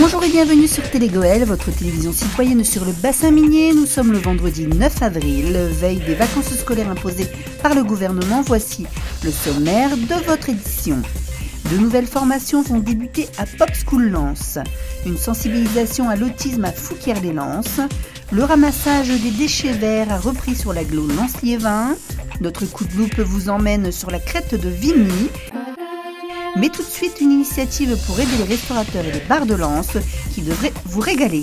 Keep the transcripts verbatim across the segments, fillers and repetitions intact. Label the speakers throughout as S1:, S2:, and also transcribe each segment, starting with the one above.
S1: Bonjour et bienvenue sur Télégoël, votre télévision citoyenne sur le bassin minier. Nous sommes le vendredi neuf avril, veille des vacances scolaires imposées par le gouvernement. Voici le sommaire de votre édition. De nouvelles formations vont débuter à Pop School Lens. Une sensibilisation à l'autisme à Fouquier-les-Lances. Le ramassage des déchets verts a repris sur l'agglo Lens-Liévin. Notre coup de loupe vous emmène sur la crête de Vimy. Mais tout de suite, une initiative pour aider les restaurateurs et les bars de Lens qui devrait vous régaler.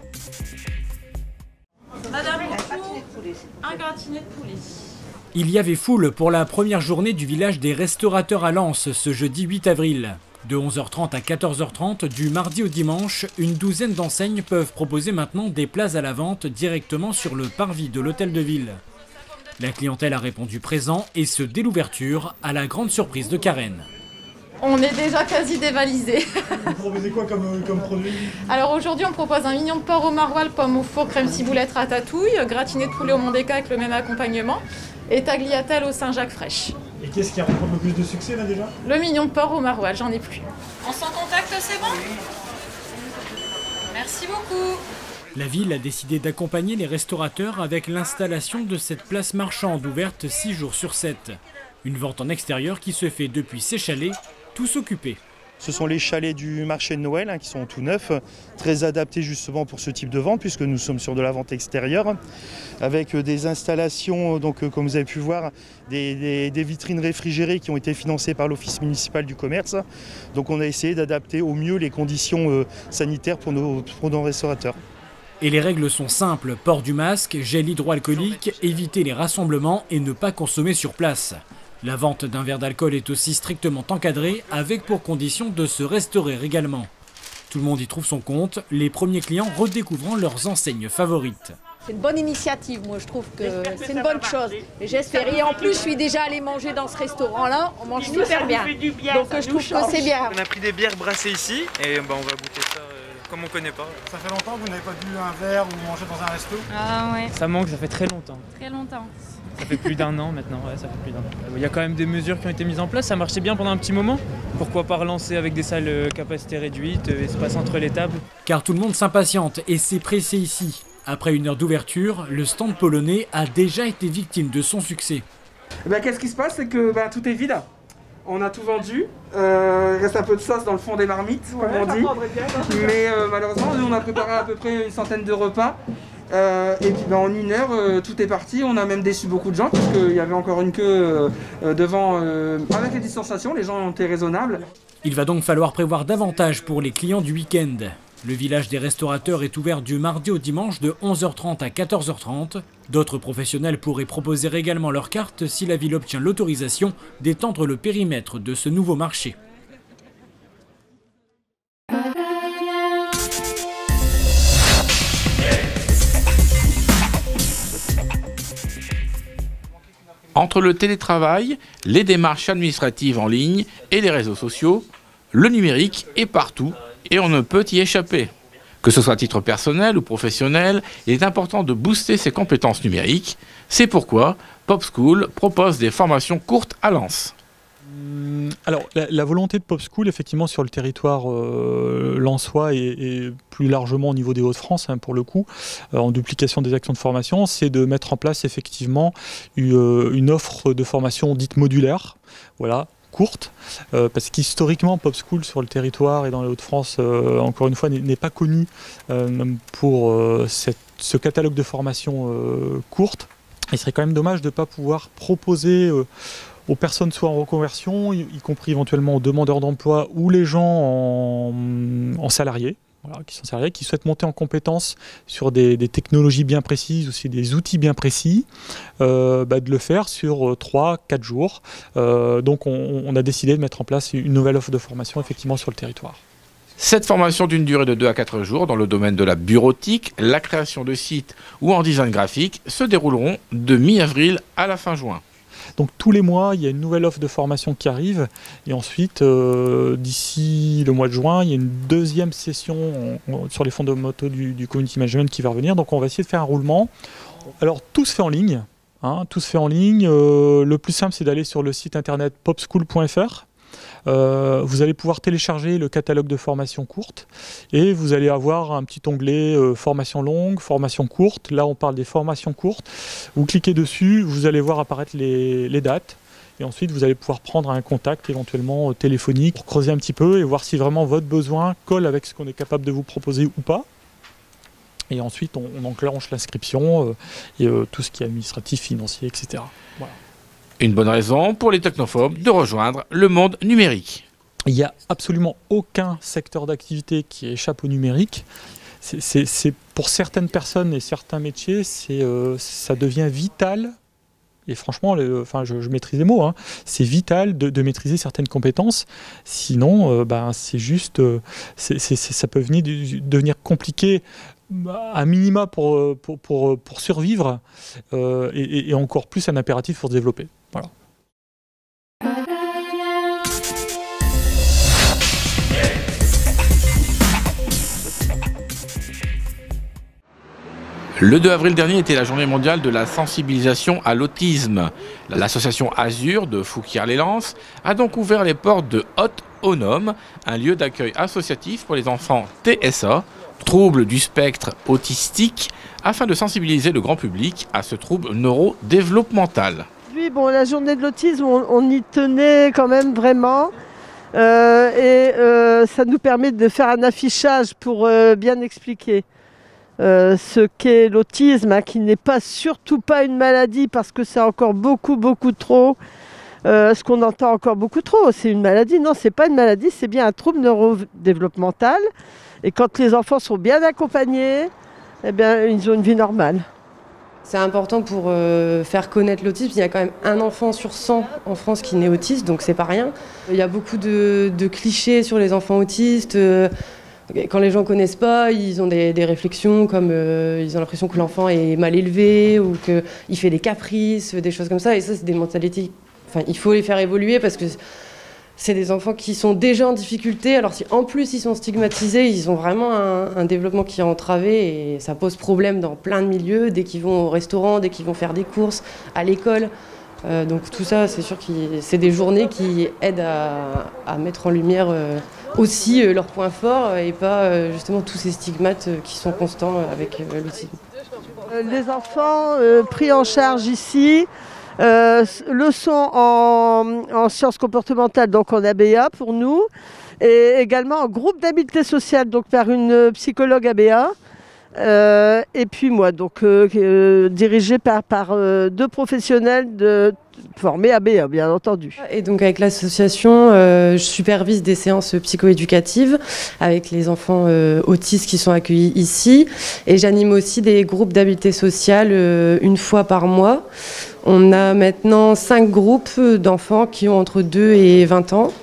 S2: Madame, un gratiné de poulet.
S3: Il y avait foule pour la première journée du village des restaurateurs à Lens ce jeudi huit avril. De onze heures trente à quatorze heures trente, du mardi au dimanche, une douzaine d'enseignes peuvent proposer maintenant des plats à la vente directement sur le parvis de l'hôtel de ville. La clientèle a répondu présent et ce dès l'ouverture, à la grande surprise de Karen.
S2: On est déjà quasi dévalisé.
S4: Vous proposez quoi comme, comme produit?
S2: Alors aujourd'hui on propose un mignon de porc au maroilles, pomme au four, crème ciboulette ratatouille, gratiné de poulet au Mondéca avec le même accompagnement et tagliatelle au Saint-Jacques fraîche.
S4: Et qu'est-ce qui remporte le plus de succès là déjà?
S2: Le mignon de porc au maroilles, j'en ai plus. On s'en contacte, c'est bon? Merci beaucoup.
S3: La ville a décidé d'accompagner les restaurateurs avec l'installation de cette place marchande ouverte six jours sur sept. Une vente en extérieur qui se fait depuis ces chalets, tous occupés.
S5: Ce sont les chalets du marché de Noël hein, qui sont tout neufs, très adaptés justement pour ce type de vente puisque nous sommes sur de la vente extérieure avec des installations, donc comme vous avez pu voir, des, des, des vitrines réfrigérées qui ont été financées par l'Office municipal du commerce. Donc on a essayé d'adapter au mieux les conditions euh, sanitaires pour nos, pour nos restaurateurs.
S3: Et les règles sont simples, port du masque, gel hydroalcoolique, éviter les rassemblements et ne pas consommer sur place. La vente d'un verre d'alcool est aussi strictement encadrée, avec pour condition de se restaurer également. Tout le monde y trouve son compte, les premiers clients redécouvrant leurs enseignes favorites.
S6: C'est une bonne initiative, moi je trouve que c'est une bonne chose. Et j'espère. Et en plus, je suis déjà allée manger dans ce restaurant-là, on mange super bien. Donc je trouve que c'est bien.
S7: On a pris des bières brassées ici et bah, on va goûter ça euh, comme on connaît pas.
S4: Ça fait longtemps que vous n'avez pas bu un verre ou mangé dans un resto?
S8: Ah ouais.
S9: Ça manque, ça fait très longtemps.
S8: Très longtemps.
S9: Ça fait plus d'un an maintenant, ouais, ça fait plus d'un an. Il y a quand même des mesures qui ont été mises en place, ça marchait bien pendant un petit moment. Pourquoi pas relancer avec des salles euh, capacité réduite, euh, espace entre les tables?
S3: Car tout le monde s'impatiente et c'est pressé ici. Après une heure d'ouverture, le stand polonais a déjà été victime de son succès.
S10: Ben, qu'est-ce qui se passe, c'est que ben, tout est vide. On a tout vendu, euh, il reste un peu de sauce dans le fond des marmites, comme ouais, on dit. Mais euh, malheureusement, nous on a préparé à peu près une centaine de repas. Euh, et puis ben, en une heure, euh, tout est parti. On a même déçu beaucoup de gens puisqu'il y avait encore une queue euh, devant. Euh, avec les distanciations, les gens ont été raisonnables.
S3: Il va donc falloir prévoir davantage pour les clients du week-end. Le village des restaurateurs est ouvert du mardi au dimanche de onze heures trente à quatorze heures trente. D'autres professionnels pourraient proposer également leur carte si la ville obtient l'autorisation d'étendre le périmètre de ce nouveau marché.
S11: Entre le télétravail, les démarches administratives en ligne et les réseaux sociaux, le numérique est partout et on ne peut y échapper. Que ce soit à titre personnel ou professionnel, il est important de booster ses compétences numériques. C'est pourquoi Pop School propose des formations courtes à Lens.
S12: Alors, la, la volonté de Pop School, effectivement, sur le territoire euh, lensois et, et plus largement au niveau des Hauts-de-France, hein, pour le coup, euh, en duplication des actions de formation, c'est de mettre en place, effectivement, une, une offre de formation dite modulaire, voilà, courte, euh, parce qu'historiquement, Pop School, sur le territoire et dans les Hauts-de-France, euh, encore une fois, n'est pas connu euh, pour euh, cette, ce catalogue de formation euh, courte. Il serait quand même dommage de ne pas pouvoir proposer euh, aux personnes soit en reconversion, y, y compris éventuellement aux demandeurs d'emploi ou les gens en, en salariés, voilà, qui sont salariés, qui souhaitent monter en compétences sur des, des technologies bien précises, aussi des outils bien précis, euh, bah, de le faire sur trois quatre jours. Euh, donc on, on a décidé de mettre en place une nouvelle offre de formation effectivement sur le territoire.
S11: Cette formation d'une durée de deux à quatre jours dans le domaine de la bureautique, la création de sites ou en design graphique se dérouleront de mi-avril à la fin juin.
S12: Donc tous les mois, il y a une nouvelle offre de formation qui arrive. Et ensuite, euh, d'ici le mois de juin, il y a une deuxième session on, on, sur les fonds de moto du, du Community Management qui va revenir. Donc on va essayer de faire un roulement. Alors tout se fait en ligne. Hein, tout se fait en ligne. Euh, le plus simple, c'est d'aller sur le site internet popschool point F R. Euh, vous allez pouvoir télécharger le catalogue de formation courte et vous allez avoir un petit onglet euh, formation longue, formation courte. Là, on parle des formations courtes. Vous cliquez dessus, vous allez voir apparaître les, les dates. Et ensuite, vous allez pouvoir prendre un contact éventuellement euh, téléphonique pour creuser un petit peu et voir si vraiment votre besoin colle avec ce qu'on est capable de vous proposer ou pas. Et ensuite, on, on enclenche l'inscription euh, et euh, tout ce qui est administratif, financier, et cetera. Voilà.
S11: Une bonne raison pour les technophobes de rejoindre le monde numérique.
S12: Il n'y a absolument aucun secteur d'activité qui échappe au numérique. C'est pour certaines personnes et certains métiers, euh, ça devient vital. Et franchement, le, enfin, je, je maîtrise les mots, hein. C'est vital de, de maîtriser certaines compétences. Sinon, euh, ben, c'est juste, euh, c'est, c'est, ça peut venir de, devenir compliqué à minima pour, pour, pour, pour survivre euh, et, et encore plus un impératif pour se développer. Voilà.
S11: Le deux avril dernier était la journée mondiale de la sensibilisation à l'autisme. L'association Azur de Fouquier-les-Lances a donc ouvert les portes de Haute Onome, un lieu d'accueil associatif pour les enfants T S A, troubles du spectre autistique, afin de sensibiliser le grand public à ce trouble neurodéveloppemental.
S8: Oui, bon, la journée de l'autisme, on, on y tenait quand même vraiment. Euh, et euh, ça nous permet de faire un affichage pour euh, bien expliquer euh, ce qu'est l'autisme, hein, qui n'est pas surtout pas une maladie parce que c'est encore beaucoup, beaucoup trop. Euh, ce qu'on entend encore beaucoup trop, c'est une maladie. Non, c'est pas une maladie, c'est bien un trouble neurodéveloppemental. Et quand les enfants sont bien accompagnés, eh bien, ils ont une vie normale.
S13: C'est important pour euh, faire connaître l'autisme. Il y a quand même un enfant sur cent en France qui naît autiste, donc c'est pas rien. Il y a beaucoup de, de clichés sur les enfants autistes. Euh, quand les gens ne connaissent pas, ils ont des, des réflexions comme euh, ils ont l'impression que l'enfant est mal élevé ou qu'il fait des caprices, des choses comme ça. Et ça, c'est des mentalités. Enfin, il faut les faire évoluer parce que c'est des enfants qui sont déjà en difficulté. Alors si en plus ils sont stigmatisés, ils ont vraiment un, un développement qui est entravé et ça pose problème dans plein de milieux, dès qu'ils vont au restaurant, dès qu'ils vont faire des courses, à l'école. Euh, donc tout ça, c'est sûr que c'est des journées qui aident à, à mettre en lumière euh, aussi euh, leurs points forts et pas euh, justement tous ces stigmates euh, qui sont constants euh, avec euh, l'autisme.
S8: Les enfants euh, pris en charge ici, Euh, leçons en, en sciences comportementales, donc en A B A pour nous, et également en groupe d'habileté sociale, donc par une psychologue A B A, euh, et puis moi, donc euh, euh, dirigée par, par euh, deux professionnels de, formés A B A, bien entendu.
S13: Et donc avec l'association, euh, je supervise des séances psychoéducatives avec les enfants euh, autistes qui sont accueillis ici, et j'anime aussi des groupes d'habileté sociale euh, une fois par mois. On a maintenant cinq groupes d'enfants qui ont entre deux et vingt ans.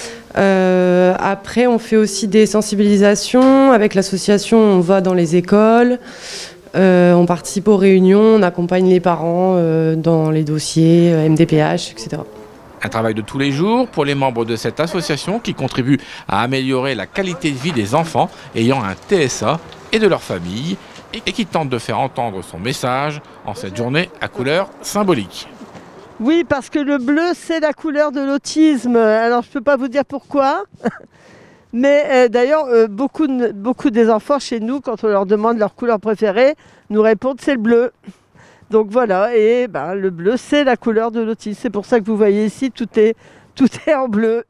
S13: Euh, après, on fait aussi des sensibilisations. Avec l'association, on va dans les écoles, euh, on participe aux réunions, on accompagne les parents euh, dans les dossiers, euh, M D P H, et cetera.
S11: Un travail de tous les jours pour les membres de cette association qui contribue à améliorer la qualité de vie des enfants ayant un T S A et de leur famille, et qui tente de faire entendre son message en cette journée à couleur symbolique.
S8: Oui, parce que le bleu, c'est la couleur de l'autisme. Alors, je ne peux pas vous dire pourquoi. Mais euh, d'ailleurs, euh, beaucoup, beaucoup des enfants chez nous, quand on leur demande leur couleur préférée, nous répondent c'est le bleu. Donc voilà, et ben, le bleu, c'est la couleur de l'autisme. C'est pour ça que vous voyez ici, tout est, tout est en bleu.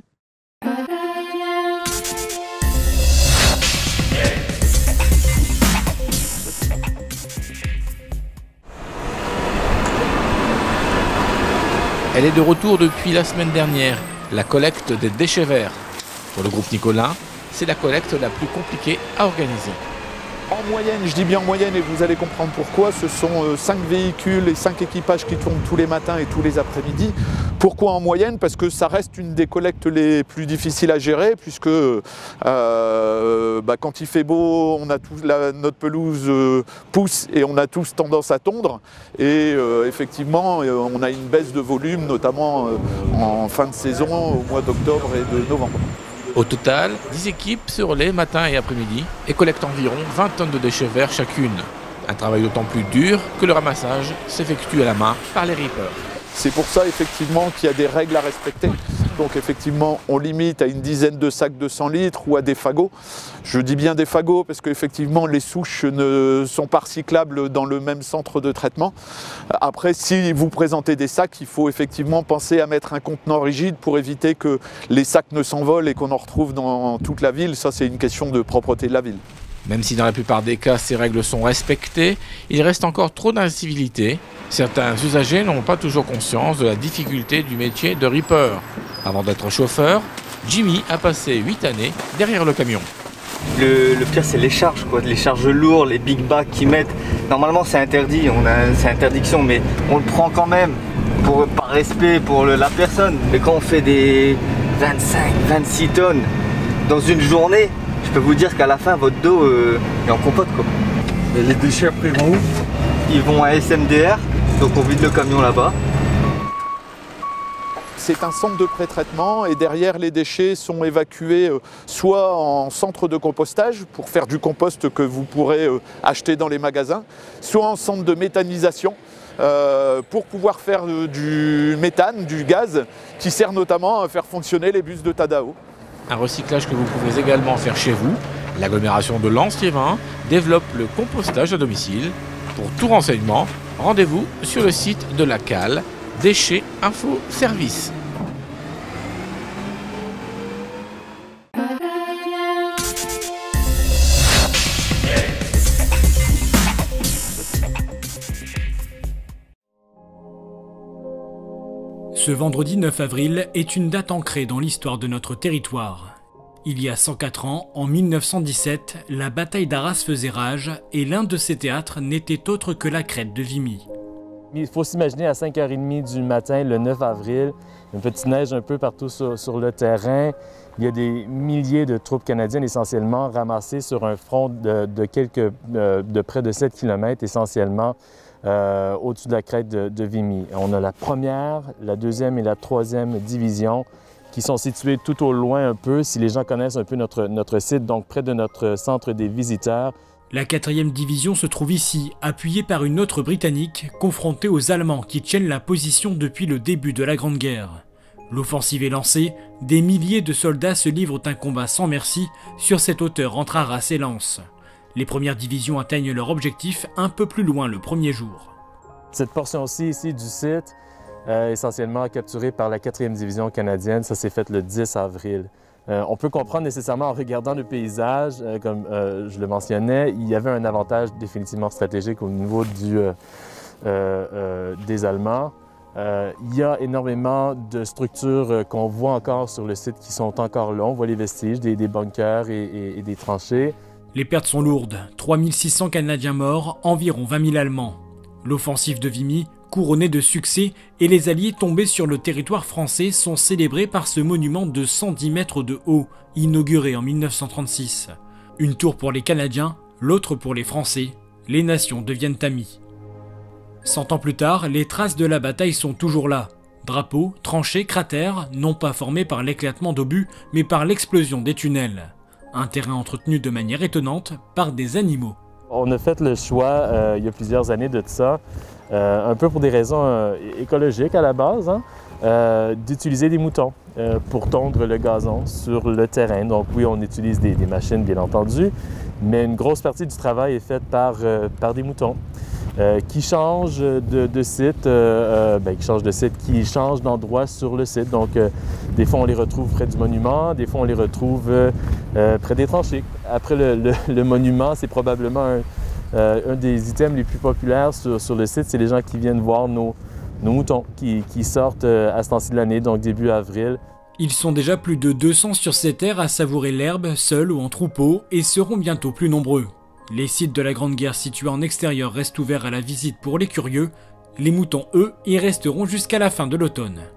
S11: Elle est de retour depuis la semaine dernière, la collecte des déchets verts. Pour le groupe Nicolin, c'est la collecte la plus compliquée à organiser.
S14: En moyenne, je dis bien en moyenne et vous allez comprendre pourquoi, ce sont cinq véhicules et cinq équipages qui tournent tous les matins et tous les après-midi. Pourquoi en moyenne? Parce que ça reste une des collectes les plus difficiles à gérer puisque euh, bah, quand il fait beau, on a tous, la, notre pelouse euh, pousse et on a tous tendance à tondre. Et euh, effectivement, on a une baisse de volume, notamment euh, en fin de saison, au mois d'octobre et de novembre.
S11: Au total, dix équipes se relaient matin et après-midi et collectent environ vingt tonnes de déchets verts chacune. Un travail d'autant plus dur que le ramassage s'effectue à la main par les rippers.
S14: C'est pour ça effectivement qu'il y a des règles à respecter. Donc effectivement, on limite à une dizaine de sacs de cent litres ou à des fagots. Je dis bien des fagots parce qu'effectivement, les souches ne sont pas recyclables dans le même centre de traitement. Après, si vous présentez des sacs, il faut effectivement penser à mettre un contenant rigide pour éviter que les sacs ne s'envolent et qu'on en retrouve dans toute la ville. Ça, c'est une question de propreté de la ville.
S11: Même si dans la plupart des cas ces règles sont respectées, il reste encore trop d'incivilités. Certains usagers n'ont pas toujours conscience de la difficulté du métier de ripper. Avant d'être chauffeur, Jimmy a passé huit années derrière le camion.
S15: Le, le pire c'est les charges, quoi. Les charges lourdes, les big bags qu'ils mettent. Normalement c'est interdit, on a c'est interdiction, mais on le prend quand même pour, par respect pour le, la personne. Mais quand on fait des vingt-cinq, vingt-six tonnes dans une journée, je peux vous dire qu'à la fin, votre dos euh, est en compote, quoi.
S16: Et les déchets après vont où?
S15: Ils vont à S M D R, donc on vide le camion là-bas.
S14: C'est un centre de pré-traitement et derrière les déchets sont évacués euh, soit en centre de compostage pour faire du compost que vous pourrez euh, acheter dans les magasins, soit en centre de méthanisation euh, pour pouvoir faire euh, du méthane, du gaz, qui sert notamment à faire fonctionner les bus de Tadao.
S11: Un recyclage que vous pouvez également faire chez vous. L'agglomération de Lens-Liévin développe le compostage à domicile. Pour tout renseignement, rendez-vous sur le site de la C A L, Déchets Info Service.
S3: Ce vendredi neuf avril est une date ancrée dans l'histoire de notre territoire. Il y a cent quatre ans, en mille neuf cent dix-sept, la bataille d'Arras faisait rage et l'un de ces théâtres n'était autre que la crête de Vimy.
S17: Il faut s'imaginer à cinq heures trente du matin, le neuf avril, une petite neige un peu partout sur, sur le terrain. Il y a des milliers de troupes canadiennes essentiellement ramassées sur un front de, de, quelques, euh, de près de sept kilomètres essentiellement euh, au-dessus de la crête de, de Vimy. On a la première, la deuxième et la troisième division qui sont situées tout au loin un peu, si les gens connaissent un peu notre, notre site, donc près de notre centre des visiteurs.
S3: La quatrième division se trouve ici, appuyée par une autre britannique, confrontée aux Allemands qui tiennent la position depuis le début de la Grande Guerre. L'offensive est lancée, des milliers de soldats se livrent un combat sans merci sur cette hauteur entre Arras et Lens. Les premières divisions atteignent leur objectif un peu plus loin le premier jour.
S17: Cette portion-ci ici du site, euh, essentiellement capturée par la quatrième division canadienne, ça s'est fait le dix avril. Euh, on peut comprendre nécessairement en regardant le paysage, euh, comme euh, je le mentionnais, il y avait un avantage définitivement stratégique au niveau du, euh, euh, euh, des Allemands. Euh, il y a énormément de structures euh, qu'on voit encore sur le site qui sont encore là. On voit les vestiges, des, des bunkers et, et, et des tranchées.
S3: Les pertes sont lourdes, trois mille six cents Canadiens morts, environ vingt mille Allemands. L'offensive de Vimy, couronnée de succès, et les Alliés tombés sur le territoire français sont célébrés par ce monument de cent dix mètres de haut, inauguré en mille neuf cent trente-six. Une tour pour les Canadiens, l'autre pour les Français. Les nations deviennent amies. Cent ans plus tard, les traces de la bataille sont toujours là. Drapeaux, tranchées, cratères, non pas formés par l'éclatement d'obus, mais par l'explosion des tunnels. Un terrain entretenu de manière étonnante par des animaux.
S17: On a fait le choix, euh, il y a plusieurs années de ça, euh, un peu pour des raisons euh, écologiques à la base, hein, euh, d'utiliser des moutons euh, pour tondre le gazon sur le terrain. Donc oui, on utilise des, des machines, bien entendu, mais une grosse partie du travail est faite par, euh, par des moutons. Euh, qui changent de, de site, euh, euh, ben, qui changent de site, qui changent d'endroit sur le site. Donc, euh, des fois, on les retrouve près du monument, des fois, on les retrouve euh, euh, près des tranchées. Après le, le, le monument, c'est probablement un, euh, un des items les plus populaires sur, sur le site. C'est les gens qui viennent voir nos, nos moutons qui, qui sortent euh, à ce temps-ci de l'année, donc début avril.
S3: Ils sont déjà plus de deux cents sur ces terres à savourer l'herbe, seuls ou en troupeau, et seront bientôt plus nombreux. Les sites de la Grande Guerre situés en extérieur restent ouverts à la visite pour les curieux. Les moutons, eux, y resteront jusqu'à la fin de l'automne.